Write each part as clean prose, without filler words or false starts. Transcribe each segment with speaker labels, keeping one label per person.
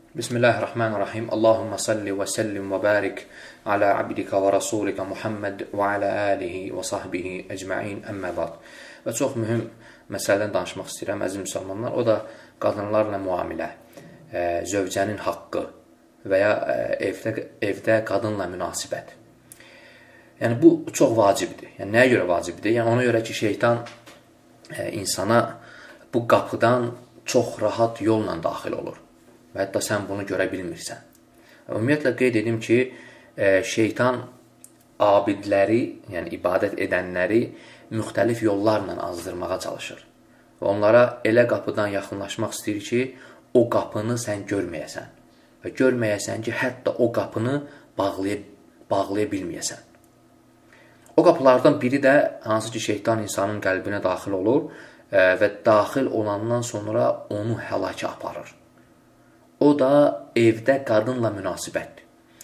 Speaker 1: Bismillahirrahmanirrahim. Allahumma salli və sallim və barik alə abdika və rasulika Muhammed və alə alihi və sahbihi əcməin əmmə ba'd. Və çox mühüm məsələdən danışmaq istəyirəm, əziz müsəlmanlar. O da qadınlarla müamilə, zövcənin haqqı və ya evdə qadınla münasibət. Yəni, bu çox vacibdir. Yəni, nəyə görə vacibdir? Yəni, ona görə ki, şeytan insana bu qapıdan çox rahat yolla daxil olur. Və hətta sən bunu görə bilmirsən. Ümumiyyətlə, qeyd edim ki, şeytan abidləri, yəni ibadət edənləri müxtəlif yollarla azdırmağa çalışır. Və onlara elə qapıdan yaxınlaşmaq istəyir ki, o qapını sən görməyəsən. Və görməyəsən ki, hətta o qapını bağlaya bilməyəsən. O qapılardan biri də hansı ki, şeytan insanın qəlbinə daxil olur və daxil olandan sonra onu həlakə aparır. O da evdə qadınla münasibətdir.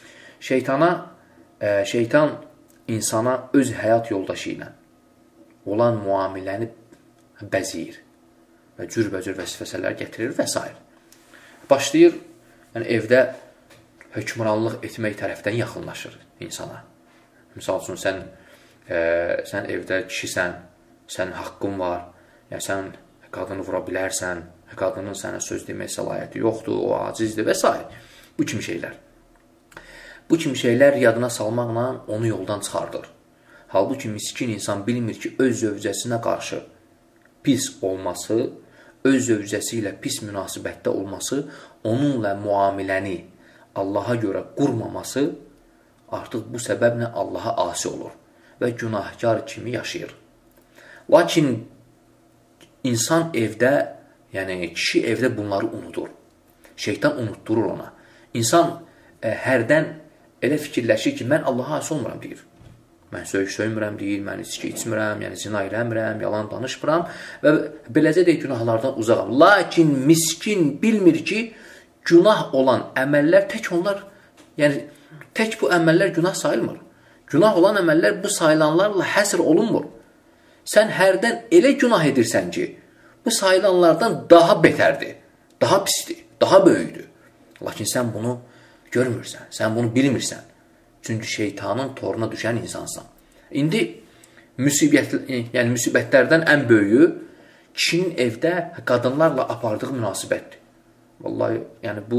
Speaker 1: Şeytan insana öz həyat yoldaşı ilə olan müamiləni bəziyir və cürbəcür vəsvəsələr gətirir və s. Başlayır, yəni evdə hökmranlıq etmək tərəfdən yaxınlaşır insana. Misal üçün, sən evdə kişisən, sənin haqqın var, yəni sən qadını vura bilərsən, qadının sənə söz demək səlahiyyəti yoxdur, o acizdir və s. Bu kimi şeylər. Bu kimi şeylər yadına salmaqla onu yoldan çıxardır. Halbuki miskin insan bilmir ki, öz zövcəsinə qarşı pis olması, öz zövcəsi ilə pis münasibətdə olması, onunla müamiləni Allaha görə qurmaması artıq bu səbəblə Allaha asi olur və günahkar kimi yaşayır. Lakin insan evdə, yəni kişi evdə bunları unudur. Şeytan unutdurur ona. İnsan hərdən elə fikirləşir ki, mən Allaha asi olmuram, deyir. Mən söymürəm, deyir, mən içki içmirəm, yəni zina eləmirəm, yalan danışmıram və beləcə deyək, günahlardan uzaqam. Lakin miskin bilmir ki, günah olan əməllər tək onlar, yəni tək bu əməllər günah sayılmır. Günah olan əməllər bu sayılanlarla həsr olunmur. Sən hərdən elə günah edirsən ki, bu sayılanlardan daha betərdir, daha pisdir, daha böyükdür. Lakin sən bunu görmürsən, sən bunu bilmirsən. Çünki şeytanın toruna düşən insansan. İndi müsibətlərdən ən böyüyü kişinin evdə qadınlarla apardığı münasibətdir. Vallahi, yəni bu,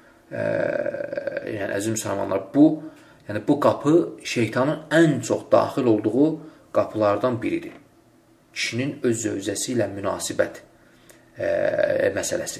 Speaker 1: əziz müsəlmanlar, bu qapı şeytanın ən çox daxil olduğu qapılardan biridir. Kişinin öz zövcəsi ilə münasibət məsələsi.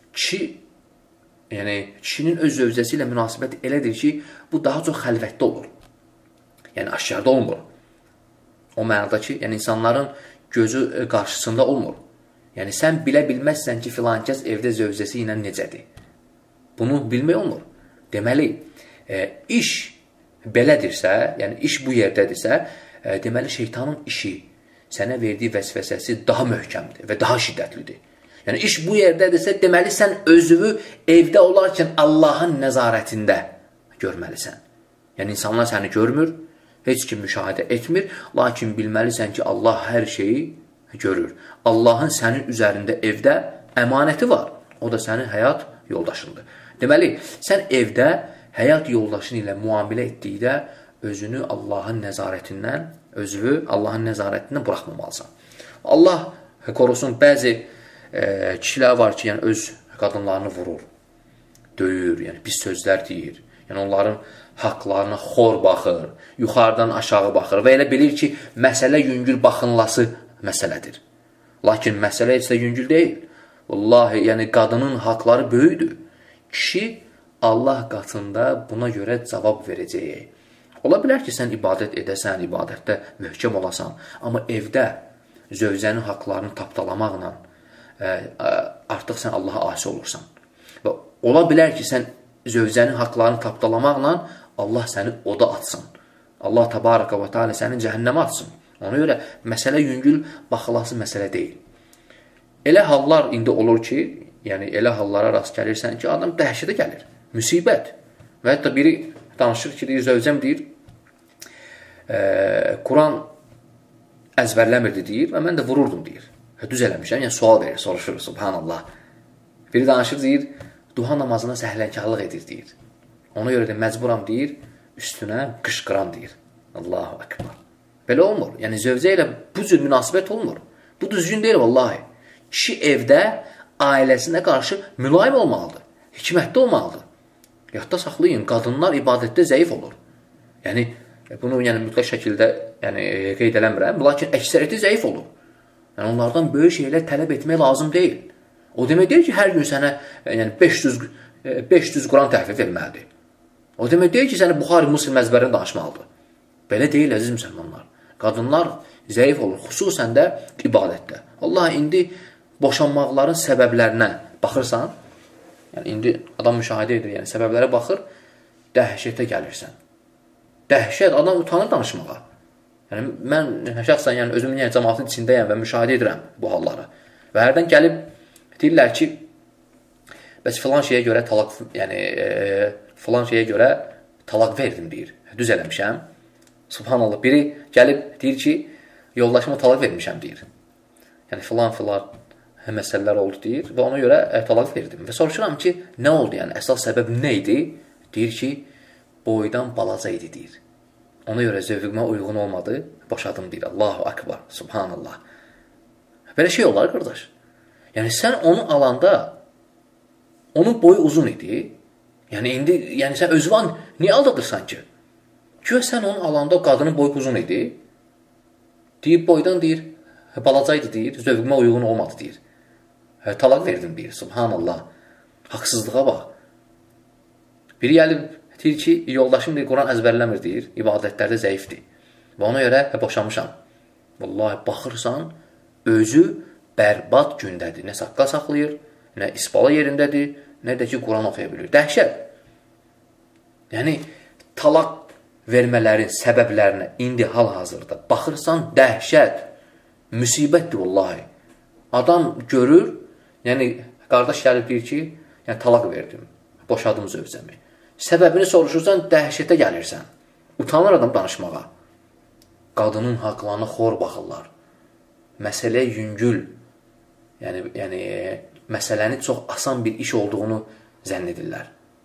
Speaker 1: Kişinin öz zövcəsi ilə münasibət elədir ki, bu daha çox xəlvətdə olur. Yəni, aşkarda olmur. O mənada ki, yəni insanların gözü qarşısında olmur. Yəni, sən bilə bilməzsən ki, filankəs evdə zövcəsi ilə necədir. Bunu bilmək olmur. Deməli, iş belədirsə, yəni iş bu yerdədirsə, deməli, şeytanın işi, sənə verdiyi vəsvəsəsi daha möhkəmdir və daha şiddətlidir. Yəni, iş bu yerdədirsə, deməli, sən özünü evdə olarkən Allahın nəzarətində görməlisən. Yəni, insanlar səni görmür, heç kim müşahidə etmir, lakin bilməlisən ki, Allah hər şeyi görür. Allahın sənin üzərində evdə əmanəti var. O da sənin həyat yoldaşındır. Deməli, sən evdə həyat yoldaşın ilə müamilə etdikdə özünü Allahın nəzarətindən buraxmamalısan. Allah korusun, bəzi kişilər var ki, yəni öz qadınlarını vurur, döyür, yəni pis sözlər deyir. Yəni onların haqlarına xor baxır, yuxarıdan aşağı baxır və elə bilir ki, məsələ yüngül baxınlası məsələdir. Lakin məsələ heç də yüngül deyil. Vallahi, yəni qadının haqları böyükdür. Kişi Allah qatında buna görə cavab verəcək. Ola bilər ki, sən ibadət edəsən, ibadətdə möhkəm olasan, amma evdə zövcənin haqlarını tapdalamaqla artıq sən Allaha asi olursan. Və ola bilər ki, sən zövcənin haqlarını tapdalamaqla Allah səni oda atsın. Allah təbaraka və teala səni cəhənnəmə atsın. Ona görə məsələ yüngül baxılası məsələ deyil. Elə hallar indi olur ki, yəni elə hallara rast gəlirsən ki, adam dəhşətə gəlir, müsibət. Və hətta biri danışır ki, deyir, zövcəm deyir, Quran əzbərləmirdi deyir və mən də vururdum deyir. Düz eləmişəm, yəni sual verir, soruşur, subhanallah. Biri danışır deyir, duha namazına səhlənkarlıq edir, deyir. Ona görə də məcburam, deyir, üstünə qışqıram, deyir. Allahu Akbar. Belə olmur. Yəni, zövcə ilə bu cür münasibət olmur. Bu düzgün deyil, vallahi. Kişi evdə ailəsinə qarşı mülayim olmalıdır, hikmətli olmalıdır. Yadda saxlayın, qadınlar ibadətdə zəif olur. Yəni, bunu mütləq şəkildə qeyd eləmirəm, lakin əksəriyyəti zəif olur. Yəni, onlardan böyük şeylər tələb etmək lazım deyil. O demək deyil ki, hər gün sənə 500 Quran təhvil verməlidir. O demək deyil ki, sənə Buxari Müslim əzbərini danışmalıdır. Belə deyil, əziz müsəlmanlar. Qadınlar zəif olur, xüsusən də ibadətdə. Allah, indi boşanmaqların səbəblərinə baxırsan, yəni indi adam müşahidə edir, yəni səbəblərə baxır, dəhşətə gəlirsən. Dəhşət, adam utanır danışmağa. Yəni, mən şəxsən özümün cəmaatın içindəyəm və müşahidə edirəm bu halları. Və hərdən gəlib deyirlər ki, bəs filan şeyə görə talaq verdim, deyir. Düz eləmişəm. Subhanallah, biri gəlib deyir ki, yoldaşıma talaq vermişəm, deyir. Yəni, filan məsələlər oldu, deyir və ona görə talaq verdim. Və soruşuram ki, nə oldu, yəni, əsas səbəb nə idi? Deyir ki, boydan balaca idi, deyir. Ona görə zövqümə uyğun olmadı, boşadım, deyir. Allahu Akbar, subhanallah. Belə şey olar, qardaş. Yəni, sən onu alanda, onun boyu uzun idi. Yəni, indi, sən özvan niyə aldadırsan ki? Güya sən onu alanda qadının boyu uzun idi. Deyib, boydan, deyir, balacaydı, deyir, zövqümə uyğun olmadı, deyir. Talaq verdim, deyir, subhanallah. Haqsızlığa bax. Biri gəlib, deyir ki, yoldaşım, deyir, Quran əzbərləmir, deyir, ibadətlərdə zəifdir. Və ona görə boşamışam. Vallahi, baxırsan, özü bərbad gündədir. Nə saqqal saxlayır, nə isbala yerindədir, nə də ki, Quran oxuya bilir. Dəhşət. Yəni, talaq vermələrin səbəblərinə indi hal-hazırda baxırsan, dəhşət, müsibətdir, vallahi. Adam görür, yəni, qardaş gəlib deyir ki, talaq verdim, boşadım zövcəmi. Səbəbini soruşursan, dəhşətə gəlirsən. Utanır adam danışmağa. Qadının haqlarına xor baxırlar. Məsələyə yüngül, yəni, məsələni çox asan bir iş olduğunu zənn edirlər.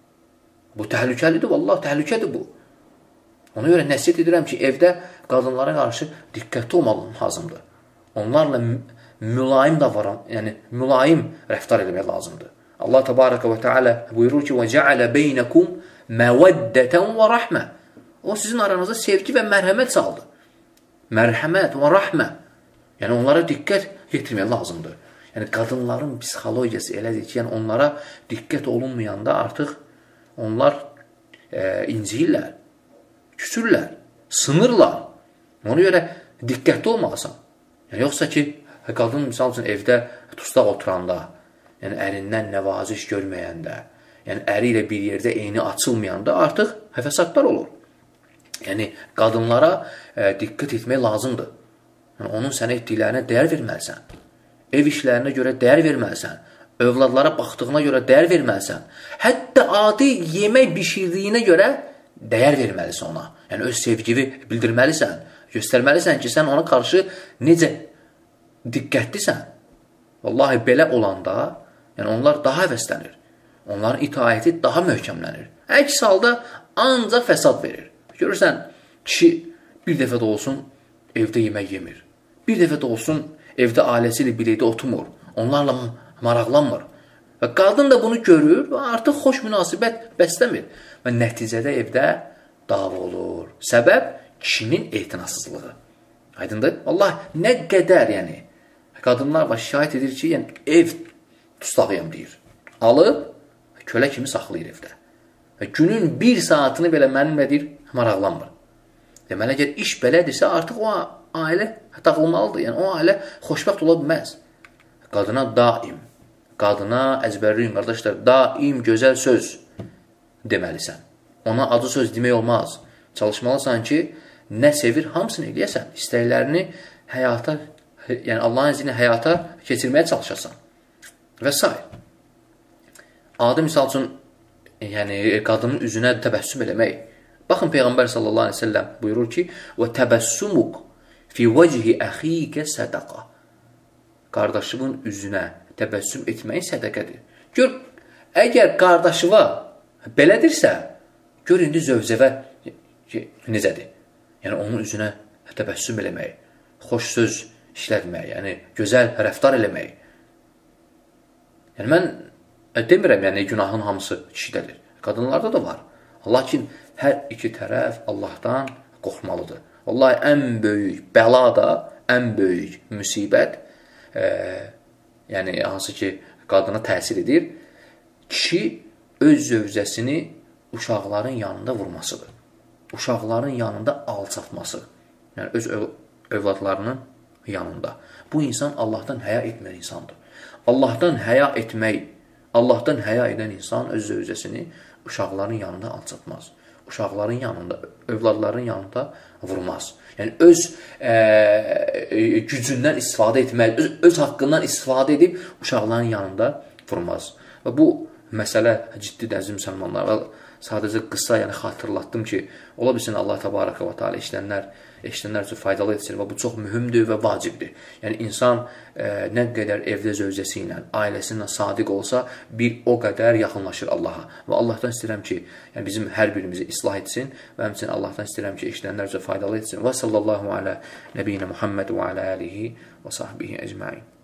Speaker 1: Bu təhlükəlidir, vallahi, təhlükədir bu. Ona görə nəsiyyət edirəm ki, evdə qadınlara qarşı diqqətli olmalı lazımdır. Onlarla mülayim davran, yəni mülayim rəftar etmək lazımdır. Allah təbarəkə və teala buyurur ki: "Və cəalə beynəkum məvəddətən və rəhmə." O sizin aranızda sevgi və mərhəmət saldı. Mərhəmət və rəhmə. Yəni onlara diqqət yetirmək lazımdır. Yəni qadınların psixologiyası elədir ki, yəni onlara diqqət olunmayanda artıq onlar inciyirlər, küsürlər, sınırlar. Ona görə diqqətli olmalısan. Yəni yoxsa ki, qadın misal üçün evdə tustaq oturanda, yəni ərindən nəvaziş görməyəndə, yəni əri ilə bir yerdə eyni açılmayanda artıq fəsadlar olur. Yəni qadınlara diqqət etmək lazımdır. Yəni, onun sənə etdiklərinə dəyər verməlisən. Ev işlərinə görə dəyər verməlisən. Övladlara baxdığına görə dəyər verməlisən. Hətta adi yemək bişirdiyinə görə dəyər verməlisən ona. Yəni öz sevgini bildirməlisən. Göstərməlisən ki, sən ona qarşı necə diqqətlisən. Vallahi belə olanda, yəni onlar daha həvəslənir. Onların itaəti daha möhkəmlənir. Əks halda ancaq fəsad verir. Görürsən, kişi bir dəfə də olsun evdə yemək yemir. Bir dəfə də olsun evdə ailəsi ilə birlikdə oturmur. Onlarla maraqlanmır. Və qadın da bunu görür və artıq xoş münasibət bəsləmir. Və nəticədə evdə dava olur. Səbəb kişinin etinasızlığı. Aydındır? Allah nə qədər, yəni, qadınlar var şikayət edir ki, yəni, ev tustağıyam deyir. Alıb, kölə kimi saxlayır evdə. Və günün bir saatını belə mənimlə deyir, maraqlanmır. Deməli, əgər iş belədirsə, artıq o ailə dağılmalıdır. Yəni, o ailə xoşbəxt ola bilməz. Qadına əzbərləyin, qardaşlar, daim gözəl söz deməlisən. Ona adı söz demək olmaz. Çalışmalısan ki, nə sevir, hamısını eləyəsən. İstəklərini həyata, yəni Allahın izni həyata keçirməyə çalışasan. Və s. Adi misal üçün, yəni qadının üzünə təbəssüm eləmək. Baxın, Peyğəmbər sallallahu aleyhi ve sellem buyurur ki, وَتَبَسُّمُكْ فِي وَجْهِ أَخِيكَ سَدَقَ. Qardaşımın üzünə təbəssüm etməyin sədəqədir. Gör, Əgər qardaşıva belədirsə, gör indi zövcəvə necədir? Yəni, onun üzünə təbəssüm eləmək, xoş söz işlətmək, yəni, gözəl rəftar eləmək. Yəni, mən demirəm, yəni, günahın hamısı kişidədir. Qadınlarda da var. Lakin hər iki tərəf Allahdan qorxmalıdır. Vallahi, ən böyük bəla da, ən böyük müsibət, yəni, hansı ki, qadına təsir edir, kişi öz zövcəsini uşaqların yanında vurmasıdır. Uşaqların yanında alçatması. Yəni, öz övladlarının yanında. Bu insan Allahdan həya etməyən insandır. Allahdan həya etmək, Allahdan həya edən insan öz zövcəsini uşaqların yanında alçatmaz. Uşaqların yanında, övladların yanında vurmaz. Yəni, öz gücündən istifadə etməz, öz haqqından istifadə edib uşaqların yanında vurmaz. Və bu məsələ ciddidir, əziz müsəlmanlar. Sadəcə qısa, yəni xatırlatdım ki, ola bilsin Allah təbarəkə və teala eşidənlər üçün faydalı etsin və bu çox mühümdür və vacibdir. Yəni, insan nə qədər evdə zövcəsi ilə, ailəsinlə sadiq olsa, bir o qədər yaxınlaşır Allaha. Və Allahdan istəyirəm ki, yəni bizim hər birimizi islah etsin və həmçinin Allahdan istəyirəm ki, eşidənlər üçün faydalı etsin. Və sallallahu alə nəbiyyinə Muhammed və alə alihi və sahbihi əcmain.